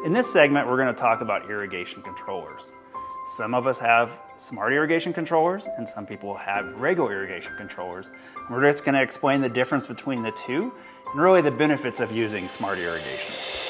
In this segment, we're going to talk about irrigation controllers. Some of us have smart irrigation controllers, and some people have regular irrigation controllers. We're just going to explain the difference between the two, and really the benefits of using smart irrigation.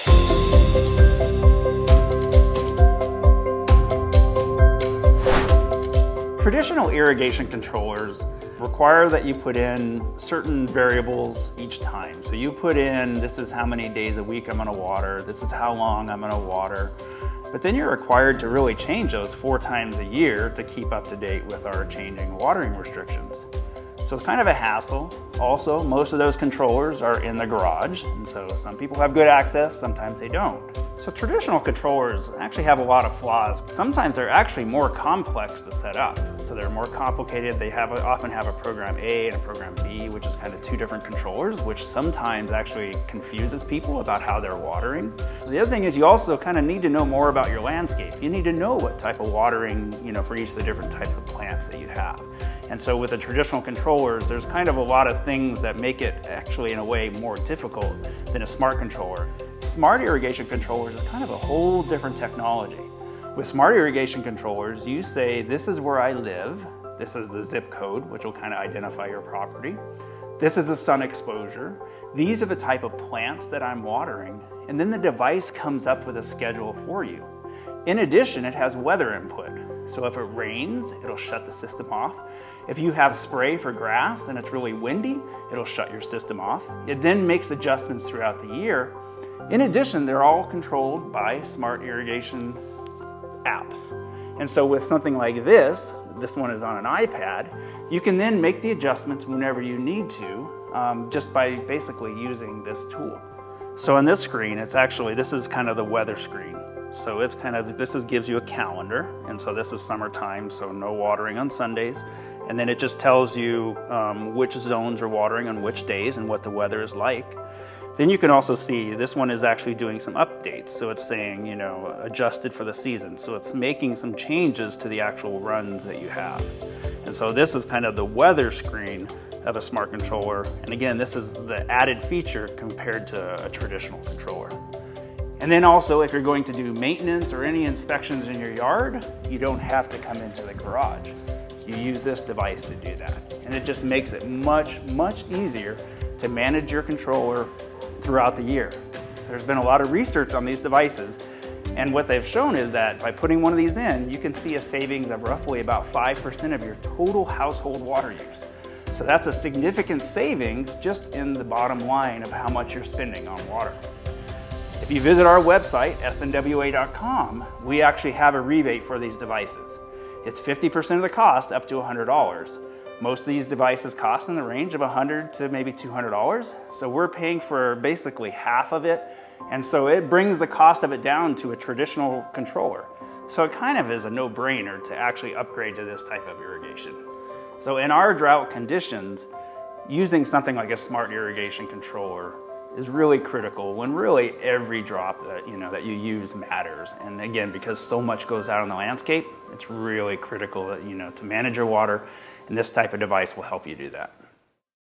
Traditional irrigation controllers require that you put in certain variables each time. So you put in, this is how many days a week I'm going to water, this is how long I'm going to water. But then you're required to really change those 4 times a year to keep up to date with our changing watering restrictions. So it's kind of a hassle. Also, most of those controllers are in the garage, and so some people have good access, sometimes they don't. So traditional controllers actually have a lot of flaws. Sometimes they're actually more complex to set up. So they're more complicated. They often have a program A and a program B, which is kind of 2 different controllers, which sometimes actually confuses people about how they're watering. The other thing is you also kind of need to know more about your landscape. You need to know what type of watering, for each of the different types of plants that you have. And so with the traditional controllers, there's kind of a lot of things that make it actually in a way more difficult than a smart controller. Smart irrigation controllers is kind of a whole different technology. With smart irrigation controllers, you say, this is where I live. This is the zip code, which will kind of identify your property. This is the sun exposure. These are the type of plants that I'm watering. And then the device comes up with a schedule for you. In addition, it has weather input. So if it rains, it'll shut the system off. If you have spray for grass and it's really windy, it'll shut your system off. It then makes adjustments throughout the year. In addition, they're all controlled by smart irrigation apps. And so with something like this one is on an iPad, you can then make the adjustments whenever you need to, just by basically using this tool. So on this screen, this is kind of the weather screen. So it's gives you a calendar, and so this is summertime, so no watering on Sundays. And then it just tells you which zones are watering on which days and what the weather is like. Then you can also see this one is actually doing some updates. So it's saying, adjusted for the season. So it's making some changes to the actual runs that you have. And so this is kind of the weather screen of a smart controller. And again, this is the added feature compared to a traditional controller. And then also, if you're going to do maintenance or any inspections in your yard, you don't have to come into the garage. You use this device to do that. And it just makes it much, much easier to manage your controller throughout the year. So there's been a lot of research on these devices, and what they've shown is that by putting one of these in, you can see a savings of roughly about 5% of your total household water use. So that's a significant savings just in the bottom line of how much you're spending on water. If you visit our website, snwa.com, we actually have a rebate for these devices. It's 50% of the cost, up to $100. Most of these devices cost in the range of $100 to maybe $200. So we're paying for basically half of it. And so it brings the cost of it down to a traditional controller. So it kind of is a no-brainer to actually upgrade to this type of irrigation. So in our drought conditions, using something like a smart irrigation controller is really critical when really every drop that you use matters. And again, because so much goes out on the landscape, it's really critical that to manage your water, and this type of device will help you do that.